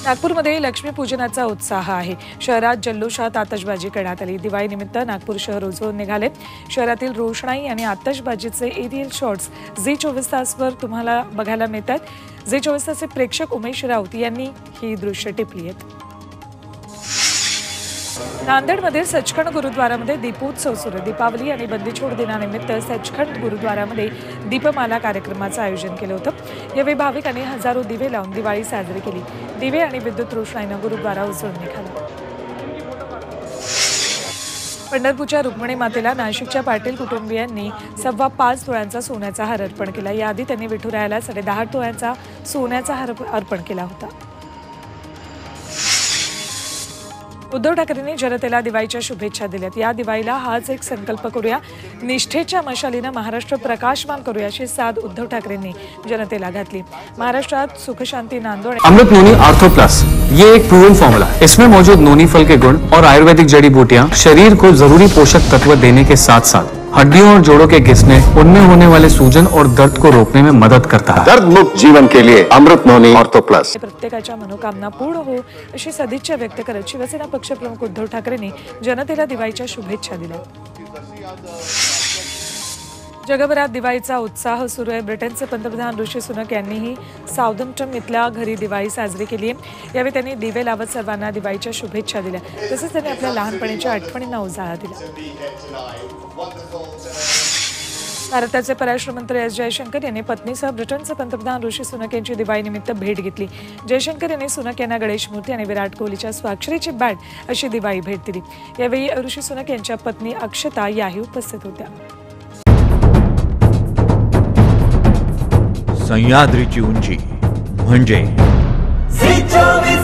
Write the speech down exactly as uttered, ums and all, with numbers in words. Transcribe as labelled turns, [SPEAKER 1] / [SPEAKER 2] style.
[SPEAKER 1] नागपूरमध्ये लक्ष्मीपूजनाचा उत्साह आहे। शहरात जल्लोषात आतषबाजी करण्यात आली। दिवाळी निमित्त नागपूर शहर उजळून निघाले। शहरातील रोषणाई आणि आतषबाजीचे एरियल शॉट्स झी चोवीस तासवर तुम्हाला बघायला मिळतात। झी चोवीस तासचे प्रेक्षक उमेश राऊत यांनी ही दृश्य टिपली आहेत। नांदेडमध्ये सचखंड गुरुद्वारामध्ये दीपोत्सव सुरू। दीपावली आणि बंदीछोड दिनानिमित्त सचखंड गुरुद्वारामध्ये दीपमाला कार्यक्रमाचं आयोजन केलं होतं। यावेळी भाविकांनी हजारो दिवे लावून दिवाळी साजरी केली। दिवे आणि विद्युत रोषणाईनं गुरुद्वारा उजळून निघाला। पंढरपूरच्या रुक्मिणी मातेला नाशिकच्या पाटील कुटुंबियांनी सव्वा पाच तोळ्यांचा सोन्याचा हार अर्पण केला। याआधी त्यांनी विठुरायाला साडेदहा तोळ्यांचा सोन्याचा हार अर्पण केला होता। उद्धव ठाकरेंनी जनतेला दिवाळीच्या शुभेच्छा दिल्यात। या दिवाळीला हाच एक संकल्प करूया, निष्ठेच्या मशालीनं महाराष्ट्र प्रकाशमान करूया अशी साद उद्धव ठाकरेंनी जनतेला घातली। महाराष्ट्रात सुख शांती नांदो।
[SPEAKER 2] अमृत नोनी आर्थो प्लस ये एक प्रूवन फॉर्मूला है। इसमें मौजूद नोनी फल के गुण और आयुर्वेदिक जड़ी बूटियां शरीर को जरूरी पोषक तत्व देने के साथ साथ हड्डियों और जोड़ों के घिसने, उनमें होने वाले सूजन और दर्द को रोकने में मदद करता है।
[SPEAKER 3] दर्द मुक्त जीवन के लिए अमृत नोनी ऑर्थो प्लस।
[SPEAKER 1] प्रत्येकाच्या मनोकामना पूर्ण हो अशी सदिच्छा व्यक्त करत शिवसेना पक्षप्रमुख उद्धव ठाकरेंनी जनतेला दिवाळीच्या शुभेच्छा दिल्या। जगभरात दिवाळीचा उत्साह सुरू आहे। ब्रिटनचे पंतप्रधान ऋषी सुनक यांनीही साउथम्प्टन इथल्या घरी दिवाळी साजरी केली आहे। यावेळी त्यांनी दिवे लावत सर्वांना दिवाळीच्या शुभेच्छा दिल्या। तसेच त्यांनी आपल्या लहानपणीच्या आठवणींना उजाळा दिला। भारताचे परराष्ट्र मंत्री एस जयशंकर यांनी पत्नीसह ब्रिटनचे पंतप्रधान ऋषी सुनक यांची दिवाळीनिमित्त भेट घेतली। जयशंकर यांनी सुनक यांना गणेश मूर्ती आणि विराट कोहलीच्या स्वाक्षरीची बॅट अशी दिवाळी भेट दिली। यावेळी ऋषी सुनक यांच्या पत्नी अक्षता याही उपस्थित होत्या।
[SPEAKER 4] सह्याद्रीची उंची म्हणजे